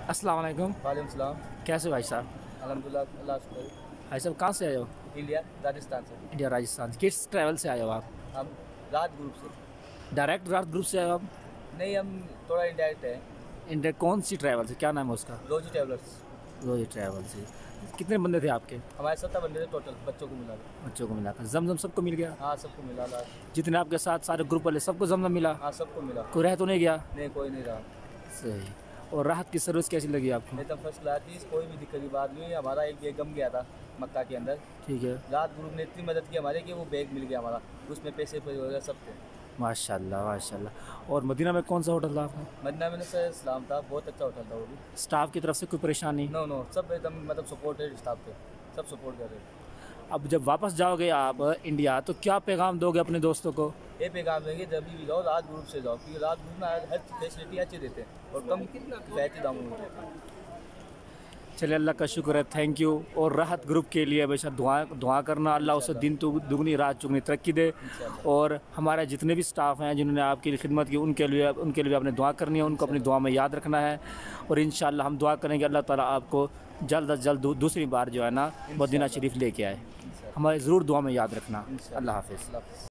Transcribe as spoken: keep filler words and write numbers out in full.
अस्सलाम वालेकुम। वालेकुम सलाम। कैसे हो भाई साहब? अल्हम्दुलिल्लाह, अल्लाह शुक्र। भाई साहब कहाँ से आए हो? इंडिया, राजस्थान से। इंडिया राजस्थान। किस ट्रैवल से आए हो आप? हम राहत ग्रुप से। डायरेक्ट राहत ग्रुप से आए हो आप? नहीं, हम थोड़ा इंडायरेक्ट है। इंडिया कौन सी ट्रैवल से, क्या नाम है उसका? रोजी ट्रैवलर्स। रोजी ट्रैवल से। कितने बंदे थे आपके? हमारे सत्तर बंदे थे टोटल, बच्चों को मिला के। बच्चों को मिलाकर जमजम सबको मिल गया? हाँ, सबको मिला लास्ट। जितने आपके साथ सारे ग्रुप वाले सबको जमजम मिला? हाँ, सबको मिला। कोई रह तो नहीं गया? नहीं, कोई नहीं रहा। सही। और राहत की सर्विस कैसी लगी आपको? एकदम फर्स्ट क्लास थी, कोई भी दिक्कत की बात नहीं हुई। हमारा एक बैग गम गया था मक्का के अंदर। ठीक है। राहत ग्रुप ने इतनी मदद की हमारे कि वो बैग मिल गया हमारा, उसमें पैसे वगैरह सब थे। माशाल्लाह माशाल्लाह। और मदीना में कौन सा होटल था आपका? मदीना में सर इस्लाम था, बहुत अच्छा होटल था वो भी। स्टाफ की तरफ से कोई परेशानी? नो नो, सब एकदम मतलब सपोर्टेड स्टाफ थे, सब सपोर्ट कर रहे थे। अब जब वापस जाओगे आप इंडिया तो क्या पैगाम दोगे अपने दोस्तों को? ये पैगाम देंगे, जब भी जाओ राहत ग्रुप से जाओ, क्योंकि राहत ग्रुप में हर फैसिलिटी अच्छी देते हैं और कम किफ़ायती दामों में देते हैं। चलिए, अल्लाह का शुक्र है, थैंक यू। और राहत ग्रुप के लिए हमेशा दुआ दुआ करना, अल्लाह उसे दिन दुगनी रात चुगनी तरक्की दे। और हमारे जितने भी स्टाफ हैं जिन्होंने आपकी खिदमत की, उनके लिए उनके लिए आपने दुआ करनी है, उनको अपनी दुआ में याद रखना है। और इंशाअल्लाह हम दुआ करेंगे अल्लाह ताला आपको जल्द अज जल्द दूसरी बार जो है ना मदीना शरीफ लेके आए। हमारे ज़रूर दुआ में याद रखना। अल्लाह हाफ़िज़।